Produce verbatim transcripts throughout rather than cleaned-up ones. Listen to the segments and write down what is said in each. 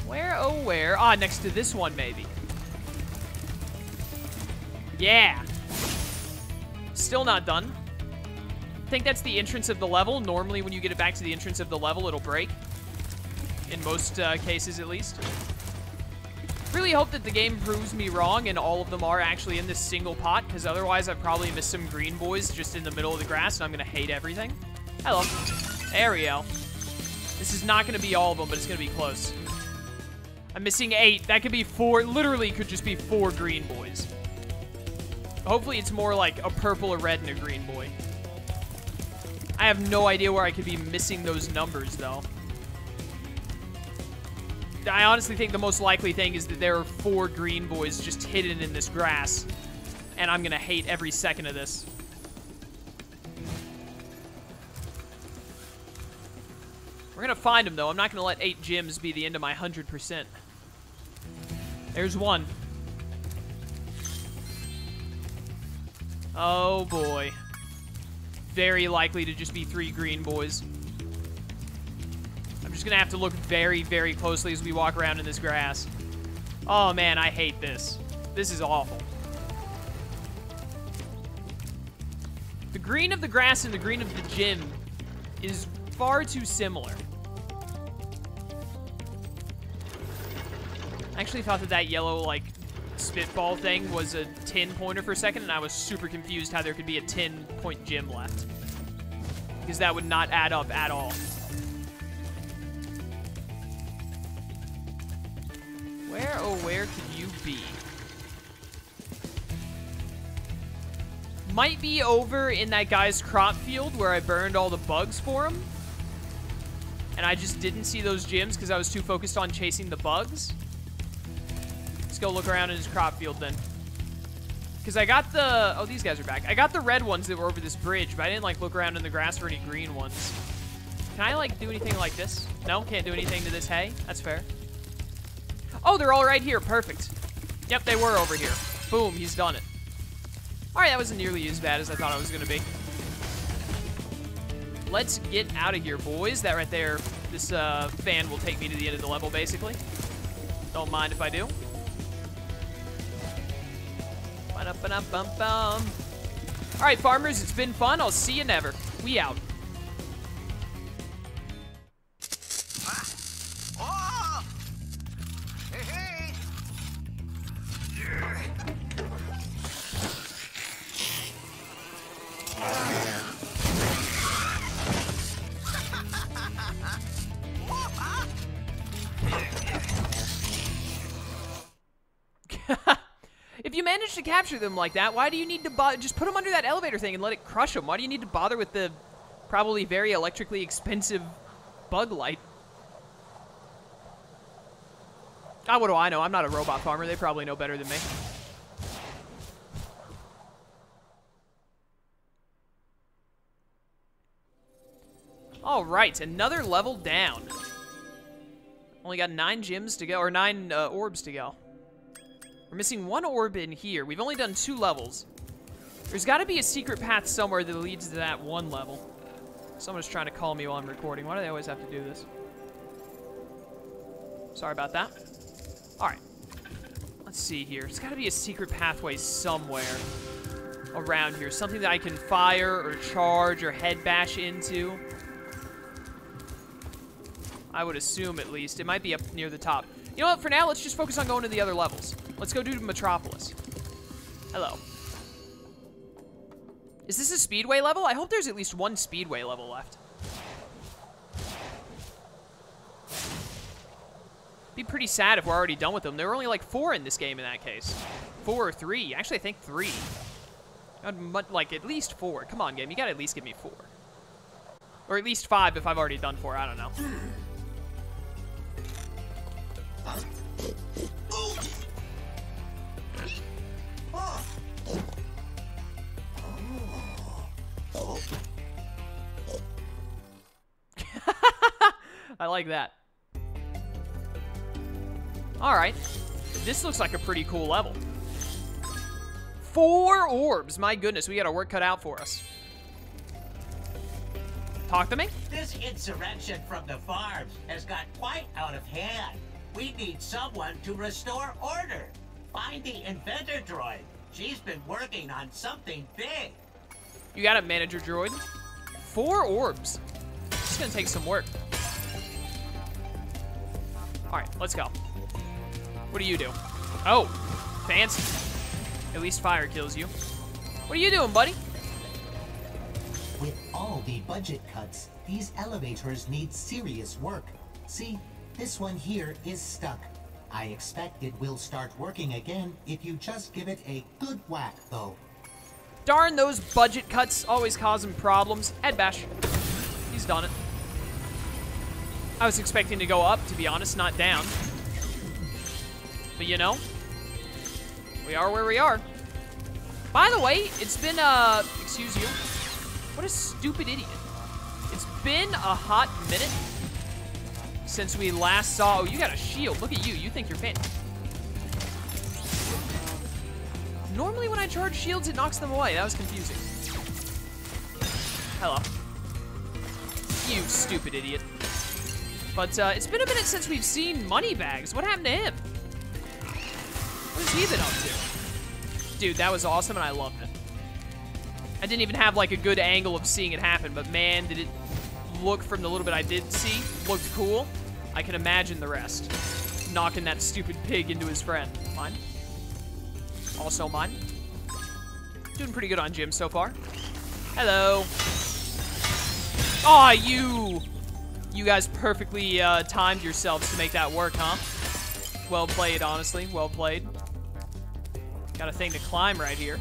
Where, oh, where? Ah, next to this one, maybe. Yeah. Still not done. I think that's the entrance of the level. Normally, when you get it back to the entrance of the level, it'll break. In most uh, cases, at least. Really hope that the game proves me wrong and all of them are actually in this single pot, because otherwise I've probably missed some green boys just in the middle of the grass, and I'm going to hate everything. Hello. There we go. This is not going to be all of them, but it's going to be close. I'm missing eight. That could be four. Literally could just be four green boys. Hopefully it's more like a purple, a red, and a green boy. I have no idea where I could be missing those numbers, though. I honestly think the most likely thing is that there are four green boys just hidden in this grass. And I'm going to hate every second of this. We're going to find them, though. I'm not going to let eight gems be the end of my one hundred percent. There's one. Oh, boy. Very likely to just be three green boys. I'm just going to have to look very, very closely as we walk around in this grass. Oh, man, I hate this. This is awful. The green of the grass and the green of the gym is far too similar. I actually thought that that yellow, like, spitball thing was a ten pointer for a second, and I was super confused how there could be a ten point gym left. Because that would not add up at all. Where, oh, where could you be? Might be over in that guy's crop field where I burned all the bugs for him. And I just didn't see those gyms because I was too focused on chasing the bugs. Let's go look around in his crop field then. Because I got the... Oh, these guys are back. I got the red ones that were over this bridge, but I didn't, like, look around in the grass for any green ones. Can I, like, do anything like this? No? Can't do anything to this hay? That's fair. Oh, they're all right here. Perfect. Yep, they were over here. Boom, he's done it. All right, that wasn't nearly as bad as I thought it was going to be. Let's get out of here, boys. That right there, this uh, fan will take me to the end of the level, basically. Don't mind if I do. Ba-da-ba-da-bum-bum. All right, farmers, it's been fun. I'll see you never. We out. If you manage to capture them like that, why do you need to bo- just put them under that elevator thing and let it crush them? Why do you need to bother with the probably very electrically expensive bug light? Ah, what do I know? I'm not a robot farmer. They probably know better than me. All right, another level down. Only got nine gems to go, or nine uh, orbs to go. We're missing one orb in here. We've only done two levels. There's got to be a secret path somewhere that leads to that one level. Someone's trying to call me while I'm recording. Why do they always have to do this? Sorry about that. All right. Let's see here. There's got to be a secret pathway somewhere around here. Something that I can fire or charge or head bash into. I would assume, at least. It might be up near the top. You know what? For now, let's just focus on going to the other levels. Let's go do Metropolis. Hello. Is this a speedway level? I hope there's at least one speedway level left. Be pretty sad if we're already done with them. There were only like four in this game in that case. Four or three. Actually, I think three. I'd like at least four. Come on, game. You gotta at least give me four. Or at least five if I've already done four. I don't know. I like that. All right. This looks like a pretty cool level. Four orbs. My goodness, we got our work cut out for us. Talk to me? This insurrection from the farms has got quite out of hand. We need someone to restore order. Find the inventor droid. She's been working on something big. You got a manager droid. Four orbs. This is gonna take some work. All right, let's go. What do you do? Oh, fancy. At least fire kills you. What are you doing, buddy? With all the budget cuts, these elevators need serious work. See, this one here is stuck. I expect it will start working again if you just give it a good whack, though. Darn, those budget cuts always causing problems. Head bash. He's done it. I was expecting to go up, to be honest, not down. But you know, we are where we are. By the way, it's been, uh, excuse you. What a stupid idiot. It's been a hot minute since we last saw... Oh, you got a shield. Look at you. You think you're fan. Normally when I charge shields, it knocks them away. That was confusing. Hello. You stupid idiot. But uh, it's been a minute since we've seen Moneybags. What happened to him? What has he been up to? Dude, that was awesome, and I loved it. I didn't even have, like, a good angle of seeing it happen, but man, did it look, from the little bit I did see, looked cool. I can imagine the rest. Knocking that stupid pig into his friend. Mine. Also mine. Doing pretty good on Jim so far. Hello. Aw, oh, you... You guys perfectly uh, timed yourselves to make that work, huh? Well played, honestly. Well played. Got a thing to climb right here.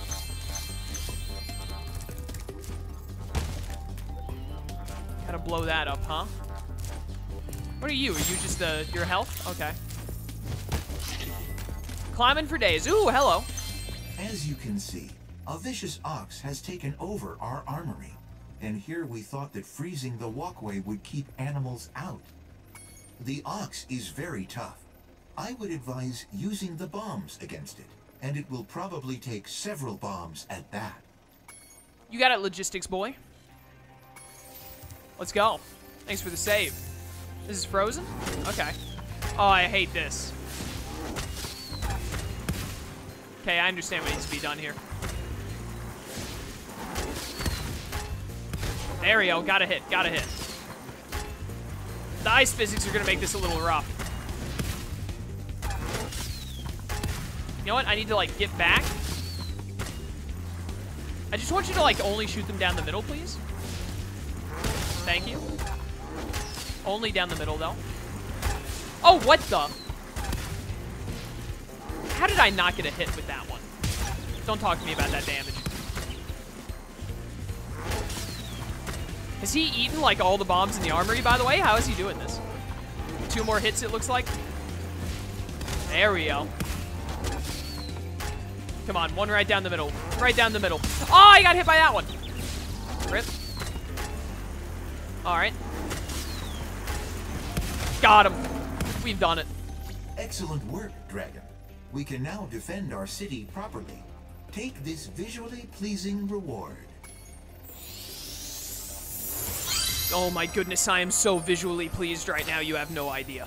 Gotta blow that up, huh? What are you? Are you just, uh, your health? Okay. Climbing for days. Ooh, hello. As you can see, a vicious ox has taken over our armory. And here we thought that freezing the walkway would keep animals out. The ox is very tough. I would advise using the bombs against it, and it will probably take several bombs at that. You got it, logistics boy. Let's go. Thanks for the save. This is frozen? Okay. Oh, I hate this. Okay, I understand what needs to be done here. There we go. Gotta hit. Gotta hit. The ice physics are gonna make this a little rough. You know what? I need to, like, get back. I just want you to, like, only shoot them down the middle, please. Thank you. Only down the middle, though. Oh, what the? How did I not get a hit with that one? Don't talk to me about that damage. Has he eaten, like, all the bombs in the armory, by the way? How is he doing this? Two more hits, it looks like. There we go. Come on, one right down the middle. Right down the middle. Oh, I got hit by that one. Rip. All right. Got him. We've done it. Excellent work, Dragon. We can now defend our city properly. Take this visually pleasing reward. Oh my goodness, I am so visually pleased right now, you have no idea.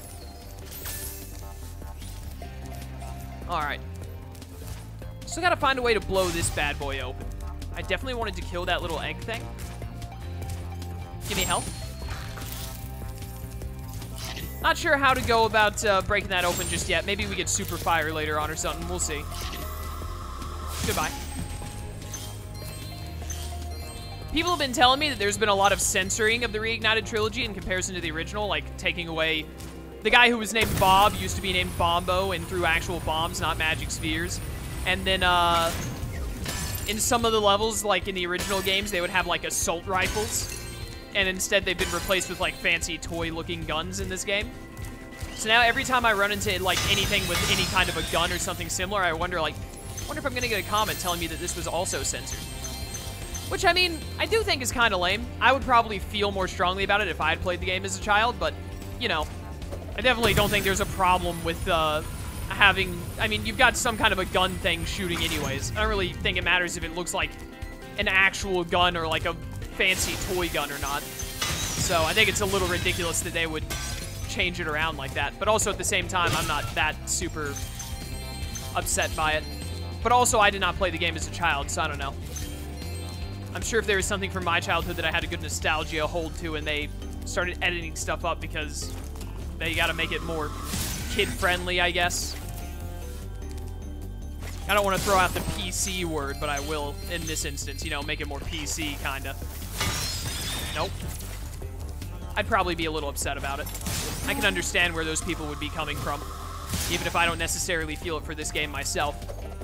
Alright. Still gotta find a way to blow this bad boy open. I definitely wanted to kill that little egg thing. Give me health. Not sure how to go about uh, breaking that open just yet. Maybe we get super fire later on or something. We'll see. Goodbye. People have been telling me that there's been a lot of censoring of the Reignited Trilogy in comparison to the original, like taking away... The guy who was named Bob used to be named Bombo and threw actual bombs, not magic spheres. And then, uh... in some of the levels, like in the original games, they would have, like, assault rifles. And instead, they've been replaced with, like, fancy toy-looking guns in this game. So now, every time I run into, like, anything with any kind of a gun or something similar, I wonder, like, I wonder if I'm gonna get a comment telling me that this was also censored. Which, I mean, I do think is kind of lame. I would probably feel more strongly about it if I had played the game as a child, but, you know, I definitely don't think there's a problem with uh, having... I mean, you've got some kind of a gun thing shooting anyways. I don't really think it matters if it looks like an actual gun or, like, a fancy toy gun or not. So I think it's a little ridiculous that they would change it around like that. But also at the same time, I'm not that super upset by it. But also, I did not play the game as a child, so I don't know. I'm sure if there was something from my childhood that I had a good nostalgia hold to and they started editing stuff up because they gotta make it more kid-friendly, I guess. I don't want to throw out the P C word, but I will in this instance, you know, make it more P C, kinda. Nope. I'd probably be a little upset about it. I can understand where those people would be coming from, even if I don't necessarily feel it for this game myself.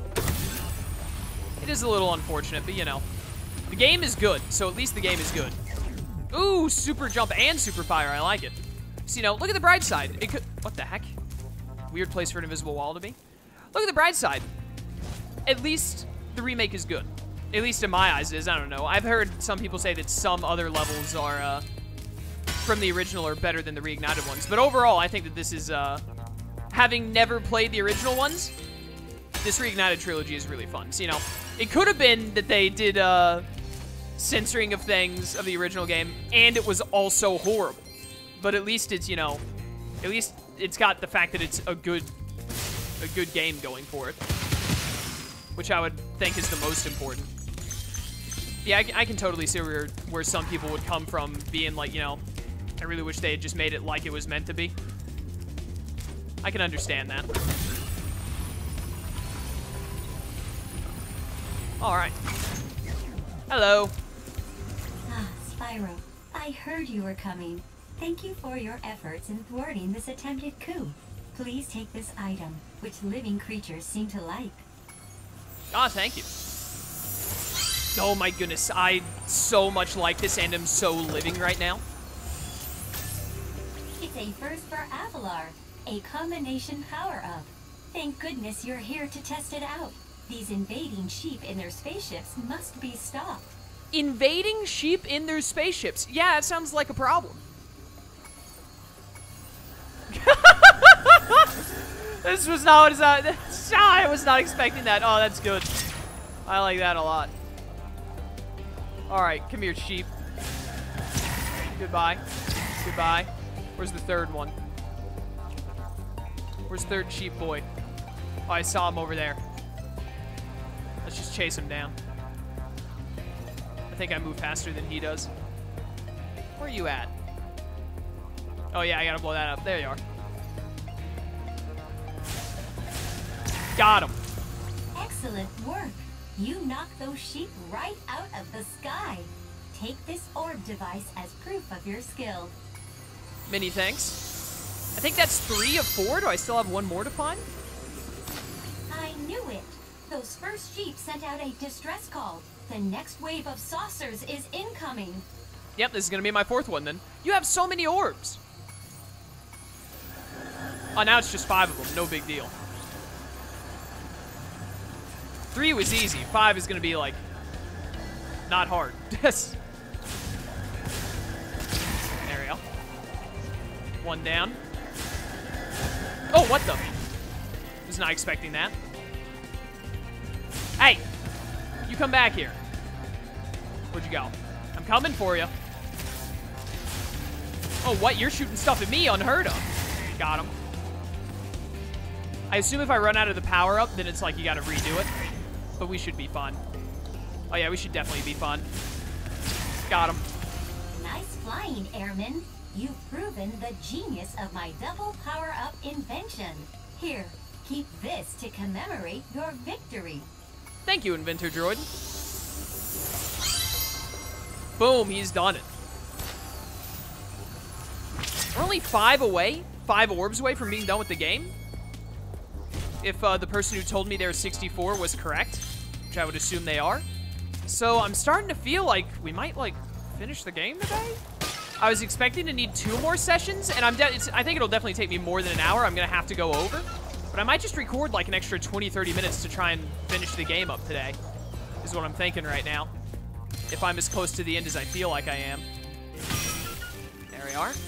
It is a little unfortunate, but you know. The game is good, so at least the game is good. Ooh, super jump and super fire, I like it. So, you know, look at the bright side. It could, what the heck? Weird place for an invisible wall to be. Look at the bright side. At least the remake is good. At least in my eyes it is, I don't know. I've heard some people say that some other levels are, uh, from the original are better than the reignited ones. But overall, I think that this is, uh, having never played the original ones, this Reignited Trilogy is really fun. So, you know, it could have been that they did, uh, censoring of things of the original game, and it was also horrible. But at least it's, you know, at least it's got the fact that it's a good, a good game going for it. Which I would think is the most important. Yeah, I, I can totally see where, where some people would come from being like, you know, I really wish they had just made it like it was meant to be. I can understand that. Alright. Hello. Ah, Spyro. I heard you were coming. Thank you for your efforts in thwarting this attempted coup. Please take this item, which living creatures seem to like. Ah, thank you. Oh my goodness, I so much like this and am so living right now. It's a first for Avalar, a combination power-up. Thank goodness you're here to test it out. These invading sheep in their spaceships must be stopped. Invading sheep in their spaceships? Yeah, it sounds like a problem. This was not what I, I was not expecting that. Oh, that's good. I like that a lot. Alright, come here, sheep. Goodbye. Goodbye. Where's the third one? Where's the third sheep boy? Oh, I saw him over there. Let's just chase him down. I think I move faster than he does. Where are you at? Oh yeah, I gotta blow that up. There you are. Got him. Excellent work. You knocked those sheep right out of the sky. Take this orb device as proof of your skill. Many thanks. I think that's three of four. Do I still have one more to find? I knew it. Those first sheep sent out a distress call. The next wave of saucers is incoming. Yep, this is gonna be my fourth one then. You have so many orbs. Oh, now it's just five of them. No big deal. Three was easy. Five is gonna be like not hard. Yes. There we go. One down. Oh, what the? Was not expecting that. Hey, you come back here. Where'd you go? I'm coming for you. Oh, what? You're shooting stuff at me, unheard of. Got him. I assume if I run out of the power-up, then it's like you gotta redo it. But we should be fine. Oh yeah, we should definitely be fine. Got him. Nice flying, Airman. You've proven the genius of my double power-up invention. Here, keep this to commemorate your victory. Thank you, Inventor Droid. Boom, he's done it. We're only five away, five orbs away from being done with the game. If uh, the person who told me there were sixty-four was correct, which I would assume they are. So I'm starting to feel like we might, like, finish the game today. I was expecting to need two more sessions, and I'm de it's, I think it'll definitely take me more than an hour. I'm going to have to go over. But I might just record, like, an extra twenty, thirty minutes to try and finish the game up today, is what I'm thinking right now. If I'm as close to the end as I feel like I am. There we are.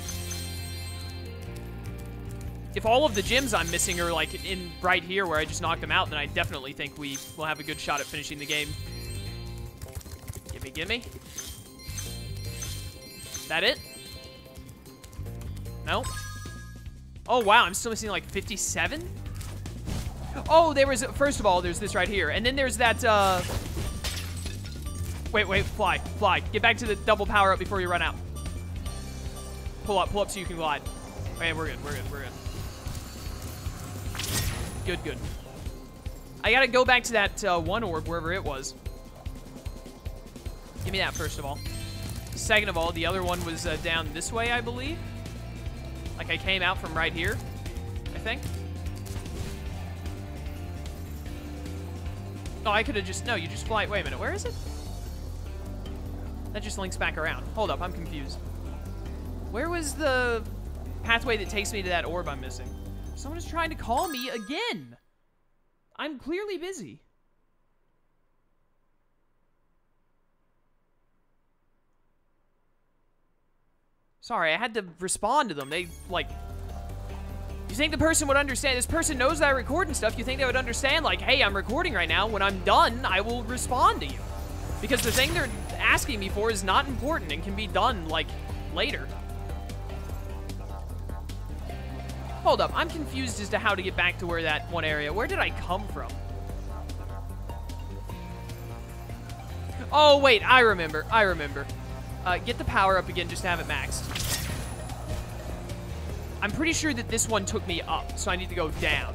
If all of the gems I'm missing are, like, in right here where I just knocked them out, then I definitely think we will have a good shot at finishing the game. Gimme, gimme. That it? No? Oh, wow, I'm still missing like fifty-seven? Oh, there was, first of all, there's this right here. And then there's that, uh... Wait, wait, fly, fly. Get back to the double power up before you run out. Pull up, pull up so you can glide. Okay, we're good, we're good, we're good. Good, good. I gotta go back to that uh, one orb, wherever it was. Give me that, first of all. Second of all, the other one was uh, down this way, I believe. Like, I came out from right here, I think. Oh, I could have just... No, you just fly... Wait a minute, where is it? That just links back around. Hold up, I'm confused. Where was the pathway that takes me to that orb I'm missing? Someone is trying to call me again. I'm clearly busy. Sorry, I had to respond to them. They, like... You think the person would understand? This person knows that I record and stuff. You think they would understand, like, hey, I'm recording right now. When I'm done, I will respond to you. Because the thing they're asking me for is not important and can be done, like, later. Hold up. I'm confused as to how to get back to where that one area... Where did I come from? Oh, wait. I remember. I remember. Uh, get the power up again just to have it maxed. I'm pretty sure that this one took me up, so I need to go down.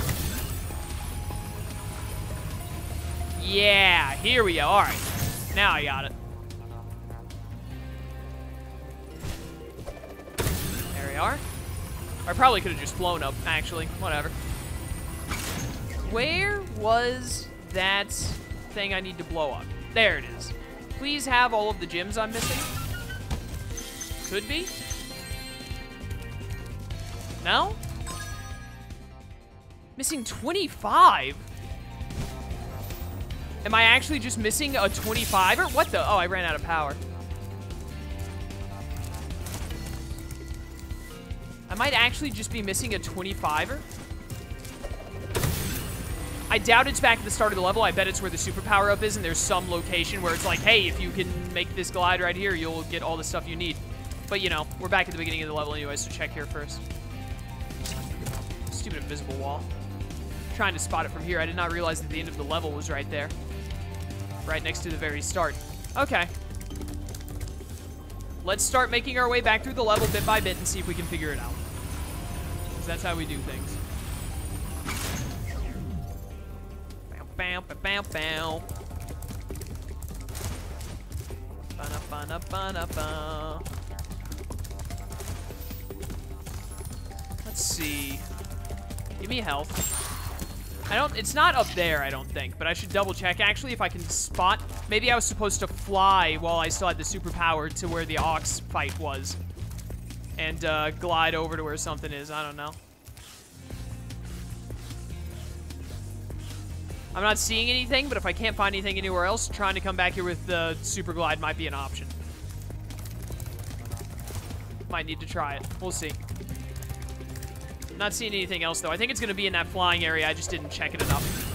Yeah, here we go. All right. Now I got it. There we are. I probably could have just flown up, actually. Whatever. Where was that thing I need to blow up? There it is. Please have all of the gems I'm missing. Could be. No? Missing twenty-five? Am I actually just missing a twenty-five-er? What the? Oh, I ran out of power. I might actually just be missing a twenty-five-er. I doubt it's back at the start of the level. I bet it's where the super power-up is, and there's some location where it's like, hey, if you can make this glide right here, you'll get all the stuff you need. But, you know, we're back at the beginning of the level anyway, so check here first. Stupid invisible wall. Trying to spot it from here. I did not realize that the end of the level was right there. Right next to the very start. Okay. Let's start making our way back through the level bit by bit and see if we can figure it out. Because that's how we do things. Bow, bow, bow, bow. Ba-na, ba-na, ba-na, ba. Let's see. Give me health. I don't, it's not up there, I don't think, but I should double check. Actually, if I can spot, maybe I was supposed to fly while I still had the superpower to where the Ox fight was. And uh, glide over to where something is, I don't know. I'm not seeing anything, but if I can't find anything anywhere else, trying to come back here with the super glide might be an option. Might need to try it. We'll see. Not seeing anything else, though. I think it's going to be in that flying area. I just didn't check it enough.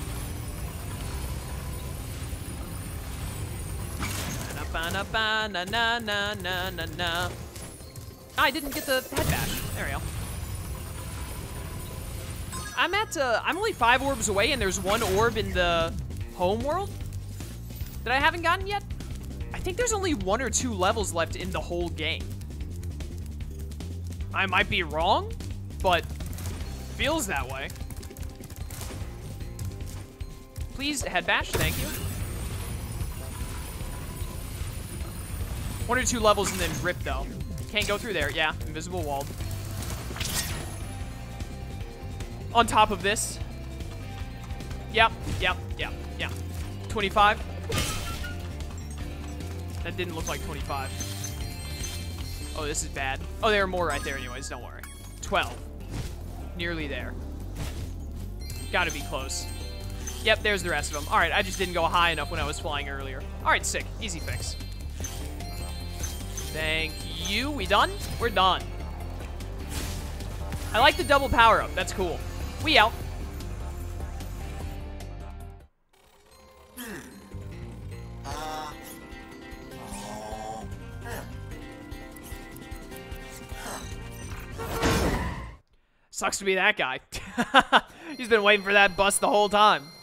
I didn't get the head bash. There we go. I'm at, uh, I'm only five orbs away, and there's one orb in the home world that I haven't gotten yet. I think there's only one or two levels left in the whole game. I might be wrong, but feels that way. Please, head bash, thank you. One or two levels and then Ripto. Can't go through there, yeah, invisible walled. On top of this. Yep, yep, yep, yep. twenty-five. That didn't look like twenty-five. Oh, this is bad. Oh, there are more right there anyways, don't worry. twelve. Nearly there. Gotta be close. Yep, there's the rest of them. All right, I just didn't go high enough when I was flying earlier. All right, sick. Easy fix. Thank you. We done? We're done. I like the double power-up. That's cool. We out. Sucks to be that guy. He's been waiting for that bus the whole time.